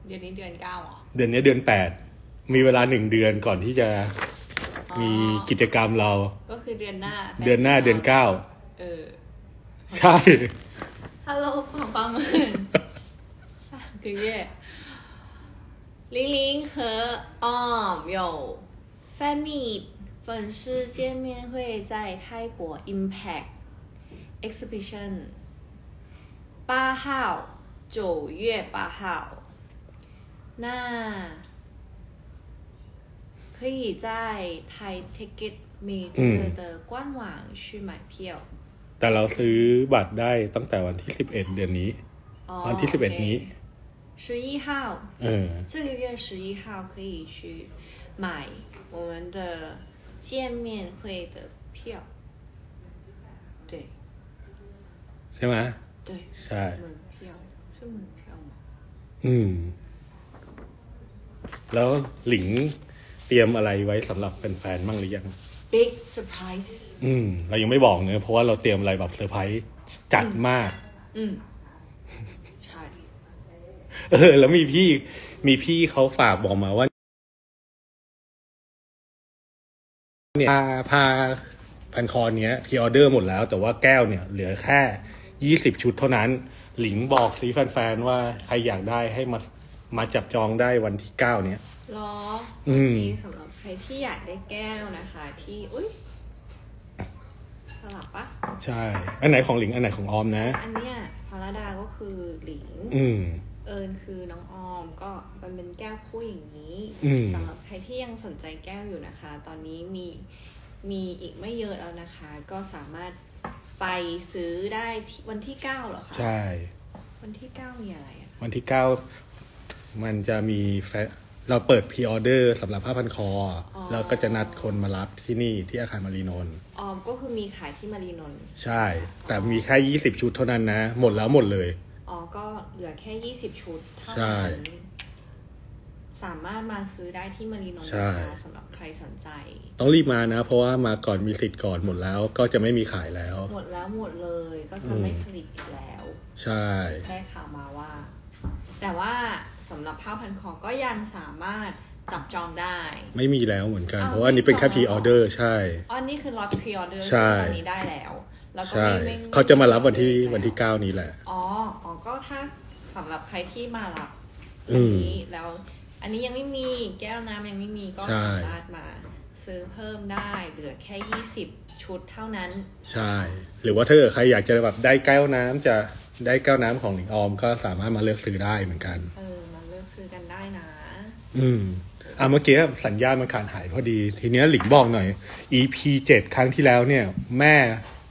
เดือนนี้เดือน9เหรอเดือนนี้เดือน8มีเวลา1 เดือนก่อนที่จะมีกิจกรรมเราก็คือเดือนหน้าเดือน9ใช่ Hello 宝宝们3个月玲玲和有fan meet 粉丝见面会在泰国 Impact Exhibition 8号9月8号那可以在Thai Ticket Major 的官网去买票แต่เราซื้อบัตรได้ตั้งแต่วันที่11เดือนนี้วันที่11นี้ 11号这个月11号可以去买我们的见面会的票对ใช่ไหม对ใช่门票是门票吗แล้วหลิงเตรียมอะไรไว้สำหรับแฟนๆมั่งหรือยัง Big surprise เรายังไม่บอกเนอะเพราะว่าเราเตรียมอะไรแบบเซอร์ไพรส์จัดมากใช่แล้วมีพี่เขาฝากบอกมาว่าเนี่ยผ้าพันคอเนี้ยพรีออเดอร์หมดแล้วแต่ว่าแก้วเนี่ยเหลือแค่20ชุดเท่านั้นหลิงบอกสิแฟนๆว่าใครอยากได้ให้มาจับจองได้วันที่9เนี้ยรอมีสำหรับใครที่อยากได้แก้วนะคะที่สลับปะใช่อันไหนของหลิงอันไหนของออมนะอันเนี้ยพาราดาก็คือหลิงเอิญคือน้องออมก็มันเป็นแก้วคู่อย่างนี้สำหรับใครที่ยังสนใจแก้วอยู่นะคะตอนนี้มีอีกไม่เยอะแล้วนะคะก็สามารถไปซื้อได้วันที่9เหรอคะใช่วันที่9มีอะไรวันที่9มันจะมีเราเปิดพรีออเดอร์สำหรับผ้าพันคอแล้วก็จะนัดคนมารับที่นี่ที่อาคารมารีนนท์ก็คือมีขายที่มารีนนท์ใช่แต่มีแค่20ชุดเท่านั้นนะหมดแล้วหมดเลยก็เหลือแค่20ชุดเท่านั้นสามารถมาซื้อได้ที่มารีนนท์นะคะสำหรับใครสนใจต้องรีบมานะเพราะว่ามาก่อนมีสิทธิ์ก่อนหมดแล้วก็จะไม่มีขายแล้วหมดเลยก็จะไม่ผลิตอีกแล้วใช่ได้ข่าวมาว่าแต่ว่าสำหรับผ้าพันคอก็ยังสามารถจับจองได้ไม่มีแล้วเหมือนกันเพราะว่านี่เป็นแค่พรีออเดอร์ใช่นี่คือล็อตพรีออเดอร์ตอนนี้ได้แล้วก็ไม่เขาจะมารับวันที่9นี้แหละก็ถ้าสำหรับใครที่มารับอันนี้แล้วอันนี้ยังไม่มีแก้วน้ำยังไม่มีก็สามารถมาซื้อเพิ่มได้เหลือแค่20ชุดเท่านั้นใช่หรือว่าถ้าเกิดใครอยากจะแบบได้แก้วน้ำจะได้แก้วน้ำของหลิงออมก็สามารถมาเลือกซื้อได้เหมือนกันมาเลือกซื้อกันได้นะเมื่อกี้สัญญาณมันขาดหายพอดีทีนี้หลิงบอกหน่อย EP 7ครั้งที่แล้วเนี่ยแม่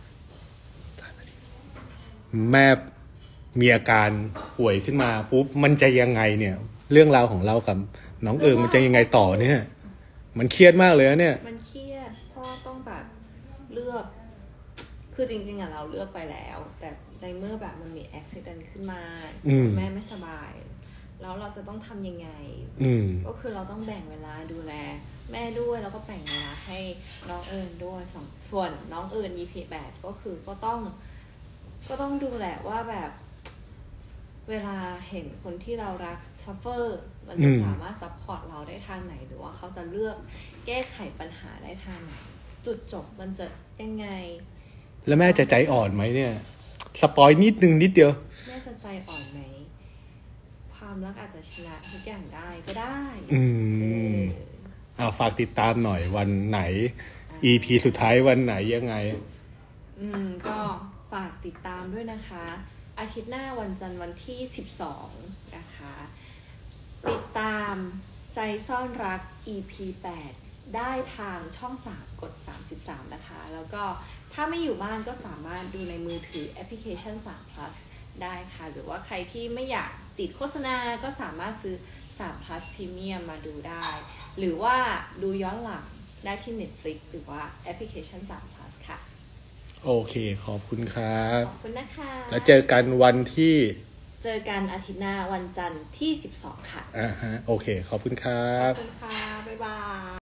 มีอาการป่วยขึ้นมาปุ๊บมันจะยังไงเนี่ยเรื่องราวของเรากับน้องมันจะยังไงต่อเนี่ยมันเครียดมากเลยเนี่ยมันเครียดเพราะต้องแบบเลือกคือจริงๆเราเลือกไปแล้วแต่ในเมื่อแบบมันมีอุบัติเหตุขึ้นมาแม่ไม่สบายแล้วเราจะต้องทำยังไงก็คือเราต้องแบ่งเวลาดูแลแม่ด้วยแล้วก็แบ่งเวลาให้น้องด้วยส่วนน้องEP 8ก็คือก็ต้องดูแลว่าแบบเวลาเห็นคนที่เรารักซัฟเฟอร์มันจะสามารถซัพพอร์ตเราได้ทางไหนหรือว่าเขาจะเลือกแก้ไขปัญหาได้ทางไหนจุดจบมันจะยังไงแล้วแม่จะใจอ่อนไหมเนี่ยสปอยนิดเดียวแม่จะใจอ่อนไหมความรักอาจจะชนะทุกอย่างได้ก็ได้ฝากติดตามหน่อยวันไหน EP สุดท้ายวันไหนยังไงก็ฝากติดตามด้วยนะคะอาทิตย์หน้าวันจันทร์วันที่12นะคะติดตามใจซ่อนรัก EP 8ได้ทางช่อง3กด33นะคะแล้วก็ถ้าไม่อยู่บ้านก็สามารถดูในมือถือแอปพลิเคชัน3 plus ได้ค่ะหรือว่าใครที่ไม่อยากติดโฆษณาก็สามารถซื้อ3 plus Premium มาดูได้หรือว่าดูย้อนหลังได้ที่ Netflix หรือว่าแอปพลิเคชัน3 plus ค่ะโอเคขอบคุณครับขอบคุณนะคะแล้วเจอกันวันที่เจอกันอาทิตย์หน้าวันจันทร์ที่12ค่ะโอเคขอบคุณครับขอบคุณค่ะบ๊ายบาย